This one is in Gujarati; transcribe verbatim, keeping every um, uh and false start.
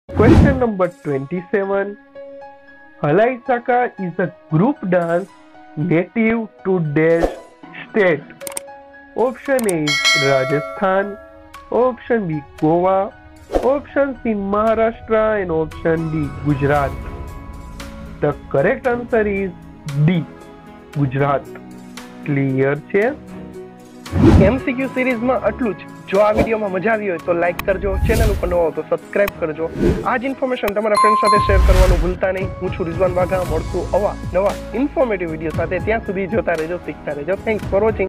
Question number twenty-seven. Halai Saka is a group dance native to dash state. Option A is Rajasthan, option B Goa, option C Maharashtra and option D Gujarat. The correct answer is D, Gujarat. Clear છે? એમસીક્યુ સિરીઝમાં આટલું જ. જો આ વિડીયોમાં મજા આવી હોય તો લાઈક કરજો, ચેનલ ઉપર નવો હો તો સબસ્ક્રાઇબ કરજો. આ જ ઇન્ફોર્મેશન તમારા ફ્રેન્ડ સાથે શેર કરવાનું ભૂલતા નહીં. હું છું રિઝવાન વાઘા. મળશું આવા નવા ઇન્ફોર્મેટિવ વિડીયો સાથે. ત્યાં સુધી જોતા રહેજો, શીખતા રહેજો. Thanks for watching.